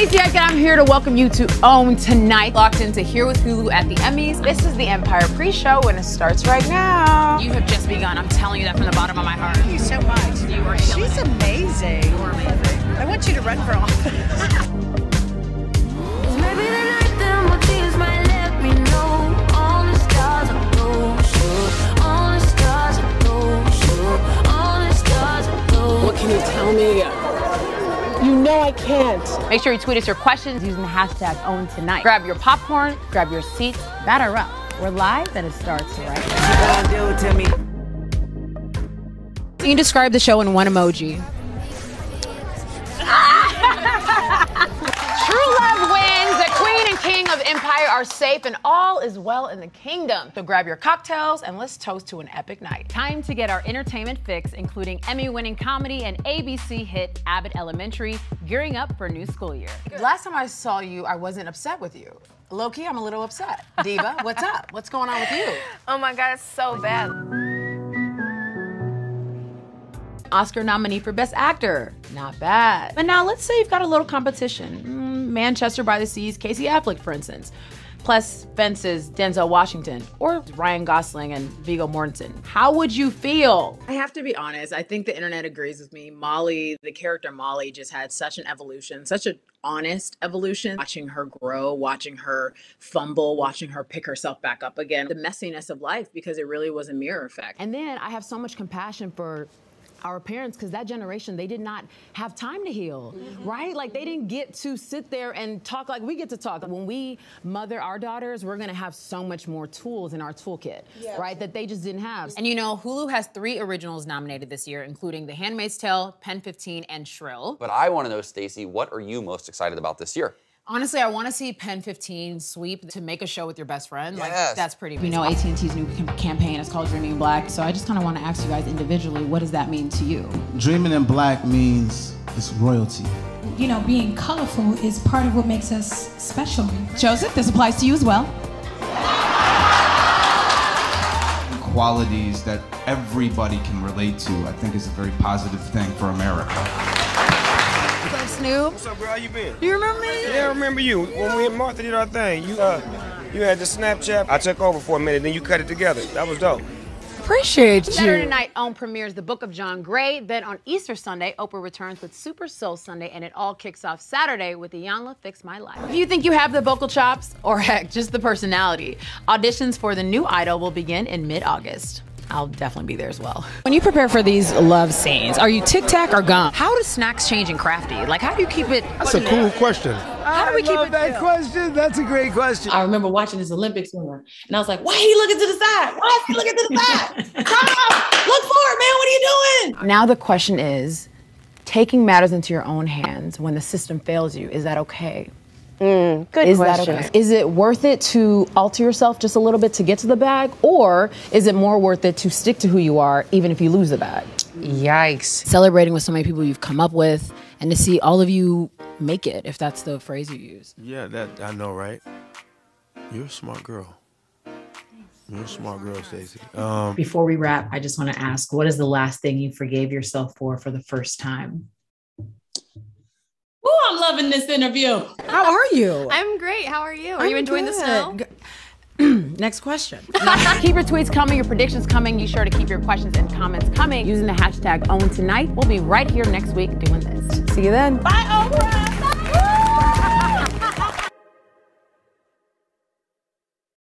Stacy Ike, and I'm here to welcome you to Own Tonight. Locked into Here with Hulu at the Emmys. This is the Empire pre-show, and it starts right now. You have just begun. I'm telling you that from the bottom of my heart. Thank you so much. You are She's amazing. You are amazing. I want you to run for office. What can you tell me? You know I can't. Make sure you tweet us your questions using the hashtag #OwnTonight. Grab your popcorn, grab your seats, batter up. We're live and it starts right now. Can you describe the show in one emoji? True love wins. The queen and king of Empire are safe and all is well in the kingdom. So grab your cocktails and let's toast to an epic night. Time to get our entertainment fix, including Emmy-winning comedy and ABC hit Abbott Elementary, gearing up for a new school year. Last time I saw you, I wasn't upset with you. Low-key, I'm a little upset. Diva, what's up? What's going on with you? Oh my God, it's so bad. Oscar nominee for Best Actor. Not bad. But now let's say you've got a little competition. Manchester by the Sea's Casey Affleck, for instance. Plus Fence's Denzel Washington, or Ryan Gosling and Viggo Mortensen. How would you feel? I have to be honest, I think the internet agrees with me. Molly, the character Molly, just had such an evolution, such an honest evolution. Watching her grow, watching her fumble, watching her pick herself back up again. The messiness of life, because it really was a mirror effect. And then I have so much compassion for our parents, because that generation, they did not have time to heal, right? Like they didn't get to sit there and talk like we get to talk. When we mother our daughters, we're gonna have so much more tools in our toolkit, right? That they just didn't have. And you know, Hulu has 3 originals nominated this year, including The Handmaid's Tale, Pen 15, and Shrill. But I wanna know, Stacy, what are you most excited about this year? Honestly, I want to see Pen 15 sweep to make a show with your best friend. Yes. Like, that's pretty amazing. You know, AT&T's new campaign is called Dreaming Black, so I just kind of want to ask you guys individually, what does that mean to you? Dreaming in black means it's royalty. You know, being colorful is part of what makes us special. Joseph, this applies to you as well. Qualities that everybody can relate to, I think is a very positive thing for America. What's up, Snoop? What's up, girl? How you been? Do you remember me? Yeah, I remember you. When we and Martha did our thing, you had the Snapchat. I took over for a minute, then you cut it together. That was dope. Appreciate you. Saturday night, OWN premieres The Book of John Gray. Then on Easter Sunday, Oprah returns with Super Soul Sunday, and it all kicks off Saturday with Iyanla Fix My Life. If you think you have the vocal chops, or heck, just the personality, auditions for the new Idol will begin in mid-August. I'll definitely be there as well. When you prepare for these love scenes, are you tic-tac or gum? How do snacks change in Crafty? Like, how do you keep it? That's a cool question. How do we keep it? that question. That's a great question. I remember watching this Olympic swimmer, and I was like, why he looking to the side? Why is he looking to the side? Come on, look forward, man, what are you doing? Now the question is, taking matters into your own hands when the system fails you, is that okay? Good Is question. that okay? Is it worth it to alter yourself just a little bit to get to the bag? Or is it more worth it to stick to who you are even if you lose the bag? Yikes. Celebrating with so many people you've come up with and to see all of you make it, if that's the phrase you use. Yeah, that I know, right? You're a smart girl. You're a smart girl, Stacey. Before we wrap, I just want to ask, what is the last thing you forgave yourself for the first time? Oh, I'm loving this interview. How are you? I'm great. How are you? Are you enjoying the snow? Next question. Keep your tweets coming, your predictions coming. Be sure to keep your questions and comments coming using the hashtag #OwnTonight. We'll be right here next week doing this. See you then. Bye, Oprah.